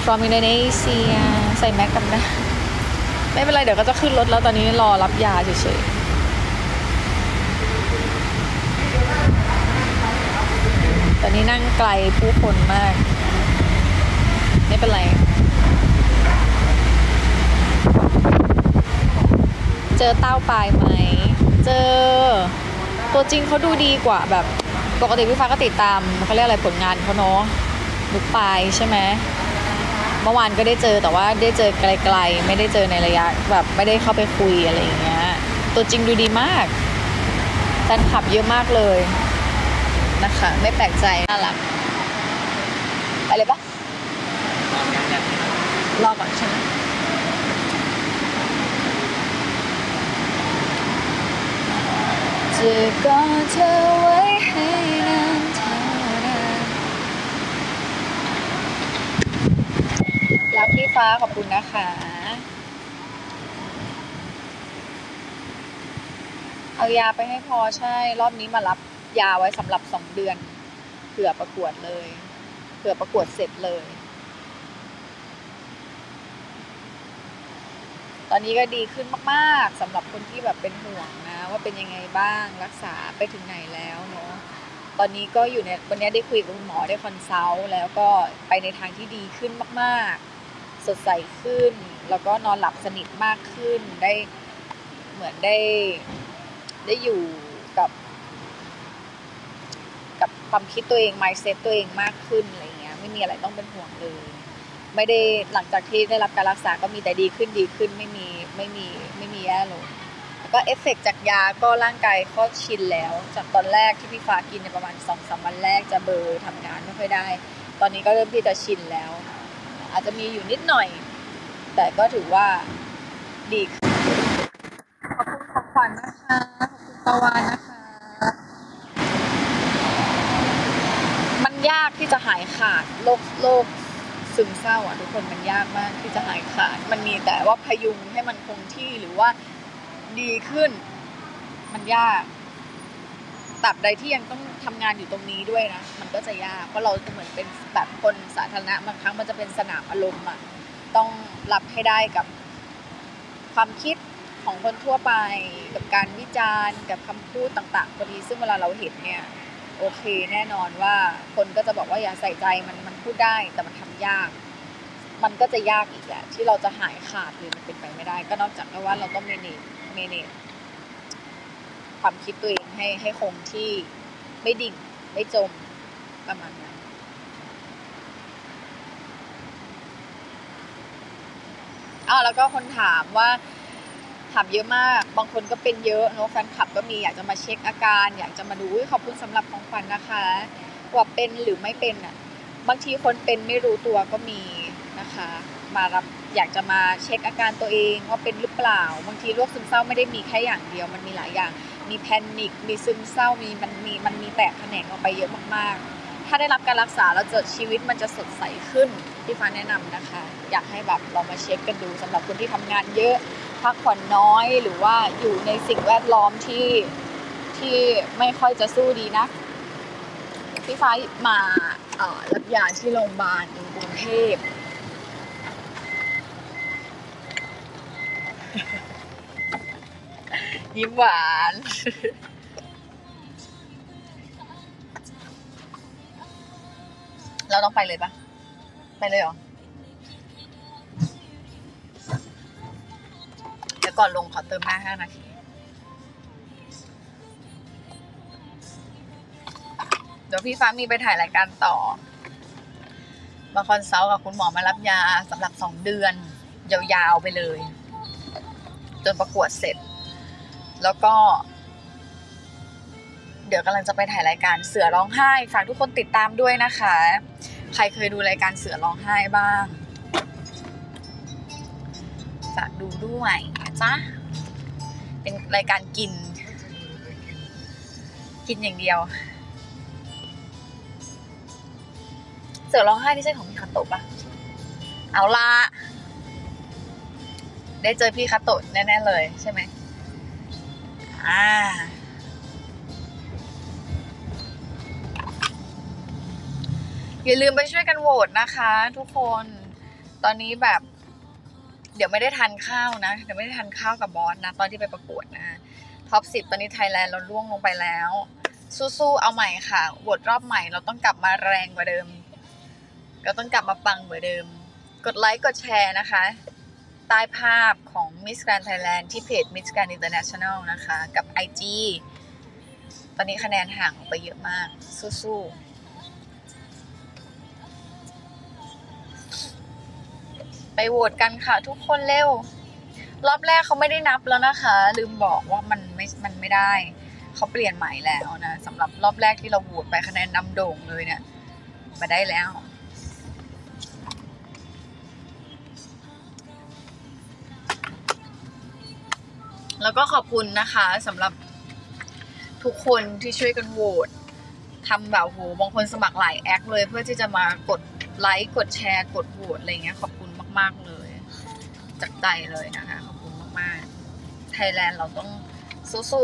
from Indonesia ใส่แมสกันนะไม่เป็นไรเดี๋ยวก็จะขึ้นรถแล้วตอนนี้รอรับยาเฉยๆตอนนี้นั่งไกลผู้คนมากไม่เป็นไรเจอเต้าปลายไหมเจอตัวจริงเขาดูดีกว่าแบบปกติพี่ฟ้าก็ติดตามเขาเรียกอะไรผลงานเขาเนาะลูกปลายใช่ไหมเมื่อวานก็ได้เจอแต่ว่าได้เจอไกลๆไม่ได้เจอในระยะแบบไม่ได้เข้าไปคุยอะไรอย่างเงี้ยตัวจริงดูดีมากแฟนคลับเยอะมากเลยนะคะไม่แปลกใจน่ารักไปเลยปะรอก่อนใช่ไหมจะกอดเธอไว้ให้นานเท่านั้นรักพี่ฟ้าขอบคุณนะคะเอายาไปให้พอใช่รอบนี้มารับยาไว้สำหรับ2 เดือนเผื่อประกวดเลยเผื่อประกวดเสร็จเลยตอนนี้ก็ดีขึ้นมากๆสำหรับคนที่แบบเป็นห่วงนะว่าเป็นยังไงบ้างรักษาไปถึงไหนแล้วเนาะตอนนี้ก็อยู่ในวันนี้ได้คุยกับคุณหมอได้คอนซัลท์แล้วก็ไปในทางที่ดีขึ้นมากๆสดใสขึ้นแล้วก็นอนหลับสนิทมากขึ้นได้เหมือนได้อยู่กับความคิดตัวเอง mindset ตัวเองมากขึ้นอะไรเงี้ยไม่มีอะไรต้องเป็นห่วงเลยไม่ได้หลังจากที่ได้รับการรักษาก็มีแต่ดีขึ้นไม่มีแย่ลงแล้วก็เอฟเฟกต์จากยาก็ร่างกายก็ชินแล้วจากตอนแรกที่พี่ฟ้ากินในประมาณ 2-3 วันแรกจะเบลอทำงานไม่ค่อยได้ตอนนี้ก็เริ่มที่จะชินแล้วอาจจะมีอยู่นิดหน่อยแต่ก็ถือว่าดีขึ้นขอบคุณของขวัญนะคะขอบคุณตะวันนะคะมันยากที่จะหายขาดโรคซึมเศร้าทุกคนมันยากมากที่จะหายขาดมันมีแต่ว่าพยุงให้มันคงที่หรือว่าดีขึ้นมันยากตราบใดที่ยังต้องทำงานอยู่ตรงนี้ด้วยนะมันก็จะยากเพราะเราเหมือนเป็นแบบคนสาธารณะบางครั้งมันจะเป็นสนามอารมณ์อ่ะต้องรับให้ได้กับความคิดของคนทั่วไปกับการวิจารณ์กับคำพูดต่างๆพอดีซึ่งเวลาเราเห็นเนี่ยโอเคแน่นอนว่าคนก็จะบอกว่าอย่าใส่ใจมันพูดได้แต่มันทำยากมันก็จะยากอีกแหละที่เราจะหายขาดเลยมันเป็นไปไม่ได้ก็นอกจากว่าเราต้องเมเนจความคิดตัวเองให้คงที่ไม่ดิ่งไม่จมประมาณนั้นแล้วก็คนถามเยอะมากบางคนก็เป็นเยอะเนาะแฟนคลับก็มีอยากจะมาเช็คอาการอยากจะมาดูขอบคุณสำหรับของขวัญนะคะว่าเป็นหรือไม่เป็นบางทีคนเป็นไม่รู้ตัวก็มีนะคะมารับอยากจะมาเช็คอาการตัวเองว่าเป็นหรือเปล่าบางทีโรคซึมเศร้าไม่ได้มีแค่อย่างเดียวมันมีหลายอย่างมีแพนิคมีซึมเศร้ามันมีแตกแขนงออกไปเยอะมากๆถ้าได้รับการรักษาแล้วชีวิตมันจะสดใสขึ้นที่ฟ้าแนะนำนะคะอยากให้แบบลองมาเช็คกันดูสำหรับคนที่ทำงานเยอะพักผ่อนน้อยหรือว่าอยู่ในสิ่งแวดล้อมที่ไม่ค่อยจะสู้ดีนะพี่ฟ้ามารับยาที่โรงพยาบาลกรุงเทพยิ้มหวานเราต้องไปเลยปะไปเลยเหรอเดี๋ยวก่อนลงขอเติมหน้า5 นาทีเดี๋ยวพี่ฟ้ามีไปถ่ายรายการต่อมาคอนซัลท์กับคุณหมอมารับยาสำหรับ2 เดือนยาวๆไปเลยจนประกวดเสร็จแล้วก็เดี๋ยวกำลังจะไปถ่ายรายการเสือร้องไห้ฝากทุกคนติดตามด้วยนะคะใครเคยดูรายการเสือร้องไห้บ้างฝากดูด้วยนะจ๊ะเป็นรายการกินอย่างเดียวเสือร้องไห้ที่ใช่ของพี่คาโตะปะเอาละได้เจอพี่คาโตะแน่ๆเลยใช่ไหมอย่าลืมไปช่วยกันโหวตนะคะทุกคนตอนนี้แบบเดี๋ยวไม่ได้ทานข้าวนะเดี๋ยวไม่ได้ทานข้าวกับบอสนะตอนที่ไปประกวดนะท็อป10ตอนนี้ไทยแลนด์เราล่วงลงไปแล้วสู้ๆเอาใหม่ค่ะโหวตรอบใหม่เราต้องกลับมาแรงกว่าเดิมก็ต้องกลับมาปังกว่าเดิมกดไลค์กดแชร์นะคะใต้ภาพของ Miss Grand Thailand ที่เพจ Miss Grand International นะคะกับ IG ตอนนี้คะแนนห่างออกไปเยอะมากสู้ๆไปโหวตกันค่ะทุกคนเร็วรอบแรกเขาไม่ได้นับแล้วนะคะลืมบอกว่ามันไม่ได้เขาเปลี่ยนใหม่แล้วนะสำหรับรอบแรกที่เราโหวตไปคะแนนนำโด่งเลยเนี่ยมาได้แล้วแล้วก็ขอบคุณนะคะสำหรับทุกคนที่ช่วยกันโหวตทำแบบโหบางคนสมัครหลายแอคเลยเพื่อที่จะมากดไลค์กดแชร์กดโหวตอะไรเงี้ยขอบคุณมากๆเลยจากใจเลยนะคะขอบคุณมากๆไทยแลนด์เราต้องสู้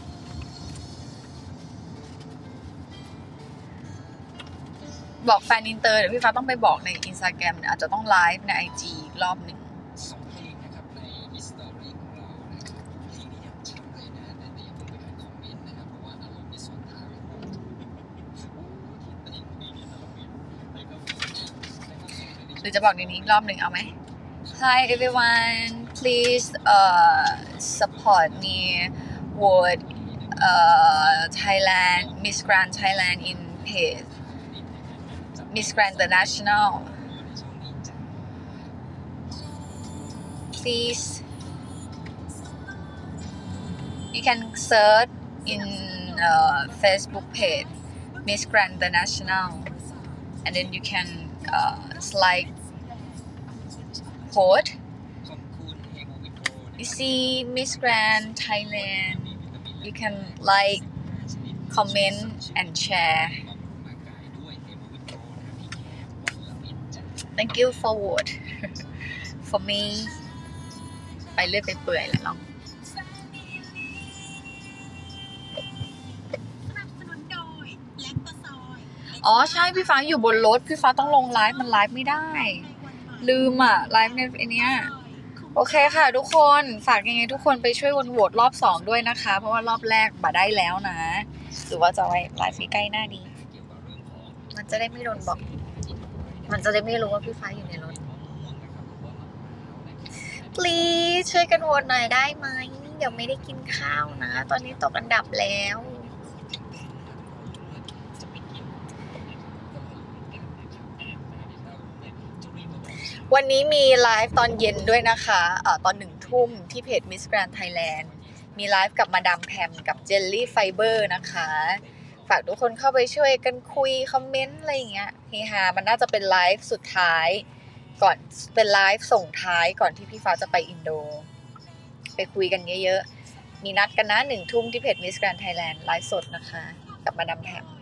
ๆบอกแฟนอินเตอร์เดี๋ยวพี่ฟ้าต้องไปบอกใน Instagram อาจจะต้องไลฟ์ใน IG อีกรอบหนึ่งหรือจะบอกในนี้อีกรอบหนึ่งเอาไหม Hi everyone please support me vote Thailand Miss Grand Thailand in page Miss Grand International please you can search in Facebook page Miss Grand International and then you can slide vote you see Miss Grand Thailand you can like comment and share thank you for vote for me ไปเรื่อยไปเปื่อยแล้วลองอ๋อใช่พี่ฟ้าอยู่บนรถพี่ฟ้าต้องลงไลฟ์มันไลฟ์ไม่ได้ลืมอ่ะไลฟ์ในไอเนี้ยโอเคค่ะทุกคนฝากยังไงทุกคนไปช่วยโหวตรอบ2ด้วยนะคะเพราะว่ารอบแรกบัได้แล้วนะหรือว่าจะไว้ไลฟ์ใกล้หน้าดีมันจะได้ไม่โดนบอกมันจะได้ไม่รู้ว่าพี่ฟ้าอยู่ในรถ please ช่วยกันโหวตหน่อยได้ไหมเดี๋ยวไม่ได้กินข้าวนะตอนนี้ตกอันดับแล้ววันนี้มีไลฟ์ตอนเย็นด้วยนะคะตอน1 ทุ่มที่เพจ Miss Grand Thailand มีไลฟ์กับมาดามแพมกับ Jelly Fiber นะคะฝากทุกคนเข้าไปช่วยกันคุยคอมเมนต์อะไรอย่างเงี้ยเฮฮามันน่าจะเป็นไลฟ์สุดท้ายก่อนเป็นไลฟ์ส่งท้ายก่อนที่พี่ฟ้าจะไปอินโดไปคุยกันเยอะๆมีนัดกันนะ1 ทุ่มที่เพจ Miss Grand Thailand ไลฟ์สดนะคะกับมาดามแพม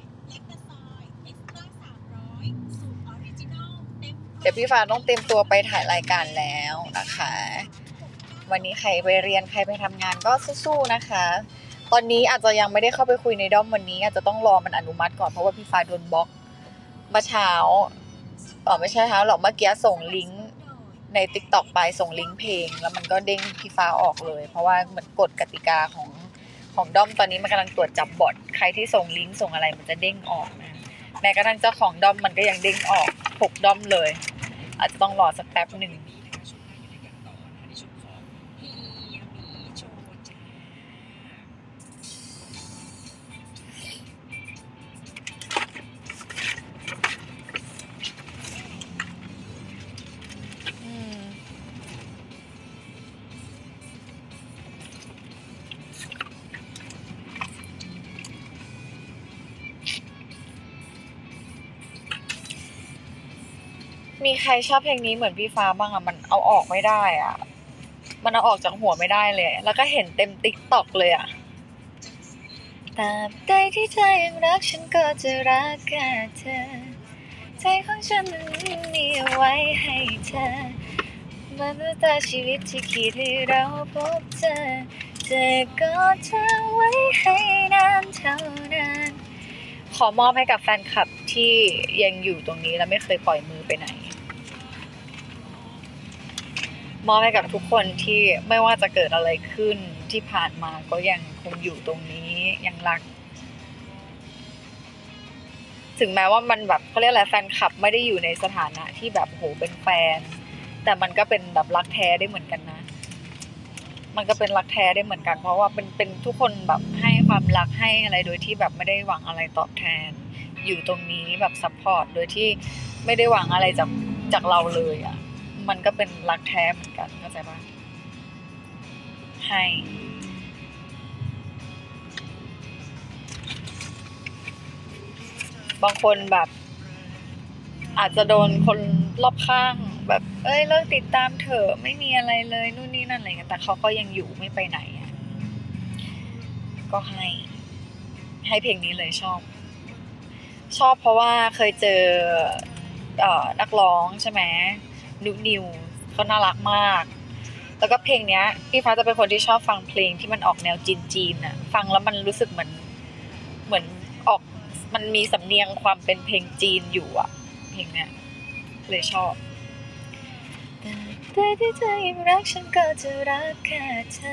เดี๋ยวพี่ฟ้าต้องเตรียมตัวไปถ่ายรายการแล้วนะคะวันนี้ใครไปเรียนใครไปทำงานก็สู้ๆนะคะตอนนี้อาจจะยังไม่ได้เข้าไปคุยในด้อมวันนี้อาจจะต้องรอมันอนุมัติก่อนเพราะว่าพี่ฟ้าโดนบล็อกเมื่อเช้าไม่ใช่เช้าหรอกเมื่อกี้ส่งลิงก์ใน TikTok ไปส่งลิงก์เพลงแล้วมันก็เด้งพี่ฟ้าออกเลยเพราะว่าเหมือนกฎกติกาของด้อมตอนนี้มันกำลังตรวจจับบอทใครที่ส่งลิงก์ส่งอะไรมันจะเด้งออกนะแม้กระทั่งเจ้าของด้อมมันก็ยังเด้งออก6 ด้อมเลยอาจจะต้องรอสักแป๊บหนึ่งมีใครชอบเพลงนี้เหมือนพี่ฟ้าบ้างอ่ะมันเอาออกไม่ได้อ่ะมันเอาออกจากหัวไม่ได้เลยแล้วก็เห็นเต็ม TikTok เลยอ่ะตราบใดที่เธอยังรักฉันก็จะรักแค่เธอใจของฉันมันมีไว้ให้เธอมาตั้งแต่ชีวิตที่คิดให้เราพบเจอก็เธอไว้ให้นานเท่านั้นขอมอบให้กับแฟนคลับที่ยังอยู่ตรงนี้และไม่เคยปล่อยมือไปไหนมอบให้กับทุกคนที่ไม่ว่าจะเกิดอะไรขึ้นที่ผ่านมาก็ยังคงอยู่ตรงนี้ยังรักถึงแม้ว่ามันแบบเขาเรียกอะไรแฟนคลับไม่ได้อยู่ในสถานะที่แบบโหเป็นแฟนแต่มันก็เป็นแบบรักแท้ได้เหมือนกันนะมันก็เป็นรักแท้ได้เหมือนกันเพราะว่าเป็นทุกคนแบบให้ความรักให้อะไรโดยที่แบบไม่ได้หวังอะไรตอบแทนอยู่ตรงนี้แบบซัพพอร์ตโดยที่ไม่ได้หวังอะไรจากเราเลยอ่ะมันก็เป็นรักแท้เหมือนกันเข้าใจปะให้บางคนแบบอาจจะโดนคนรอบข้างแบบเอ้ยเลิกติดตามเถอะไม่มีอะไรเลยนู่นนี่นั่นอะไรเงี้ยแต่เขาก็ยังอยู่ไม่ไปไหนอ่ะก็ให้เพลงนี้เลยชอบเพราะว่าเคยเจอนักร้องใช่ไหมนิวเขาน่ารักมากแล้วก็เพลงเนี้ยพี่ฟ้าจะเป็นคนที่ชอบฟังเพลงที่มันออกแนวจีนๆน่ะฟังแล้วมันรู้สึกเหมือนออกมันมีสำเนียงความเป็นเพลงจีนอยู่อ่ะเพลงเนี้ยเลยชอบแต่ที่เธอยังรักฉันก็จะรักแค่เธอ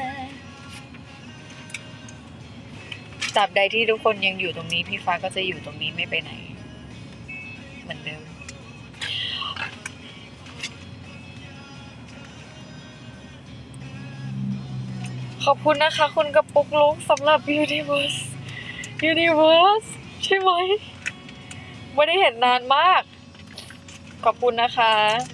ตราบใดที่ทุกคนยังอยู่ตรงนี้พี่ฟ้าก็จะอยู่ตรงนี้ไม่ไปไหนเหมือนเดิมขอบคุณนะคะคุณกระปุกลุกสำหรับ Universe ใช่ไหมไม่ได้เห็นนานมากขอบคุณนะคะ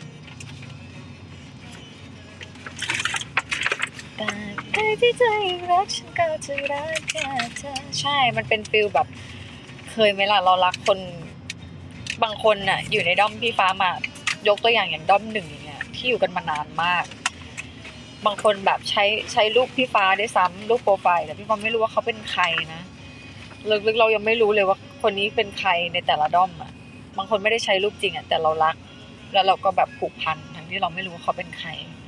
แต่ที่ใจรักฉันก็จะรักแค่เธอใช่มันเป็นฟิลแบบเคยไหมล่ะเรารักคนบางคนน่ะอยู่ในด้อมพี่ฟ้ามายกตัวอย่างด้อมหนึ่งอย่างเงี้ยที่อยู่กันมานานมากบางคนแบบใช้รูปพี่ฟ้าได้ซ้ำรูปโปรไฟล์แต่พี่ฟ้าไม่รู้ว่าเขาเป็นใครนะลึกๆเรายังไม่รู้เลยว่าคนนี้เป็นใครในแต่ละด้อมอ่ะบางคนไม่ได้ใช้รูปจริงอ่ะแต่เรารักแล้วเราก็แบบผูกพันทั้งที่เราไม่รู้ว่าเขาเป็นใคร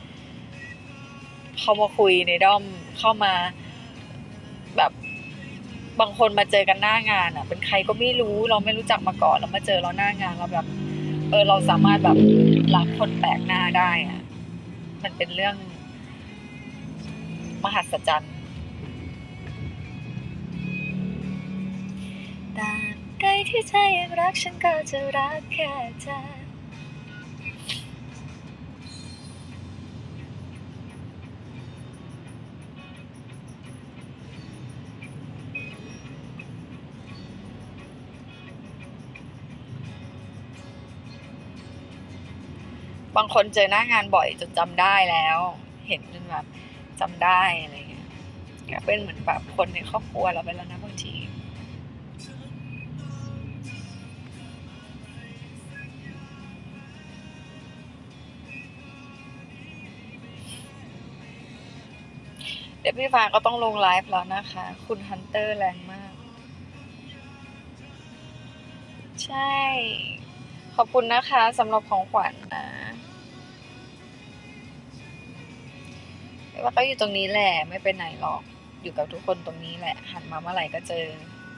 เข้ามาคุยในด้อมเข้ามาแบบบางคนมาเจอกันหน้างานอ่ะเป็นใครก็ไม่รู้เราไม่รู้จักมาก่อนแล้วมาเจอเราหน้างานเราแบบเราสามารถแบบรักคนแปลกหน้าได้อ่ะมันเป็นเรื่องมหัศจรรย์ตราบใดที่เธอยังรักฉันก็จะรักแค่เธอบางคนเจอหน้างานบ่อยจนจำได้แล้วเห็นจนแบบจำได้อะไรเงี้ยก็เป็นเหมือนแบบคนในครอบครัวเราไปแล้วนะบางทีเดี๋ยวพี่ฟ้าก็ต้องลงไลฟ์แล้วนะคะคุณฮันเตอร์แรงมากใช่ขอบคุณนะคะสำหรับของขวัญนะว่าก็อยู่ตรงนี้แหละไม่ไปไหนหรอกอยู่กับทุกคนตรงนี้แหละหันมาเมื่อไหร่ก็เจอ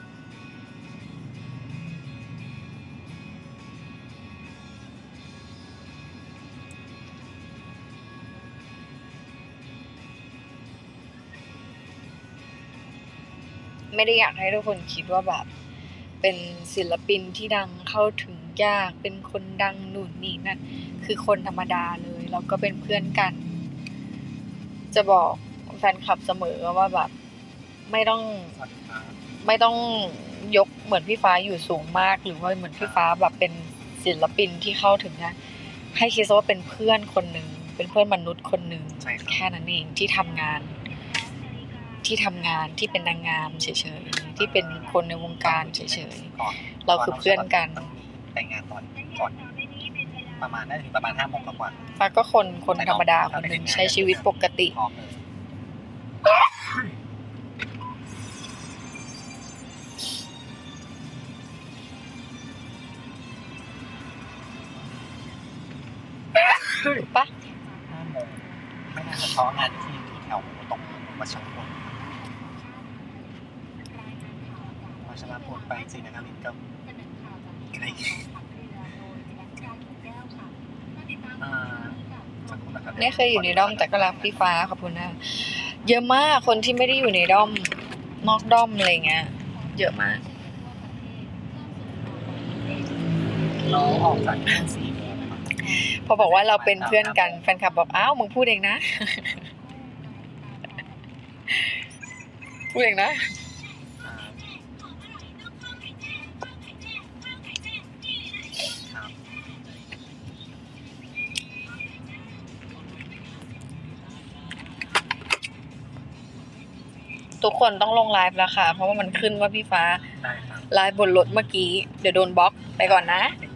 ไม่ได้อยากให้ทุกคนคิดว่าแบบเป็นศิลปินที่ดังเข้าถึงยากเป็นคนดังนู่นนี่นั่นคือคนธรรมดาเลยแล้วก็เป็นเพื่อนกันจะบอกแฟนคลับเสมอว่าแบบไม่ต้องไม่ต้องยกเหมือนพี่ฟ้าอยู่สูงมากหรือว่าเหมือนพี่ฟ้าแบบเป็นศิลปินที่เข้าถึงนะให้คิดซะว่าเป็นเพื่อนคนหนึ่งเป็นเพื่อนมนุษย์คนหนึ่งแค่นั้นเองที่ทำงานที่เป็นนางงามเฉยๆที่เป็นคนในวงการเฉยๆเราคือเพื่อนกันไปงานก่อนประมาณน่าจะถึงประมาณ5 โมงกว่าฟ้าก็คนธรรมดาคนหนึ่งใช้ชีวิตปกติถูกปะ 5 โมงไม่น่าจะเพราะงานที่แถวตรงวัชรพลไปศรีนครินทร์ก็ไกลสักครู่นะครับไม่เคยอยู่ในด้อมแต่ก็รักพี่ฟ้าขอบคุณนะเยอะมากคนที่ไม่ได้อยู่ในด้อมนอกด้อมอะไรเงี้ยเยอะมากเราออกจากงาน4 โมงพอบอกว่าเราเป็นเพื่อนกันแฟนคลับบอกอ้าวมึงพูดเองนะ พูดเองนะทุกคนต้องลงไลฟ์แล้วค่ะเพราะว่ามันขึ้นว่าพี่ฟ้าได้ครับไลฟ์บนรถเมื่อกี้เดี๋ยวโดนบล็อกไปก่อนนะโอเค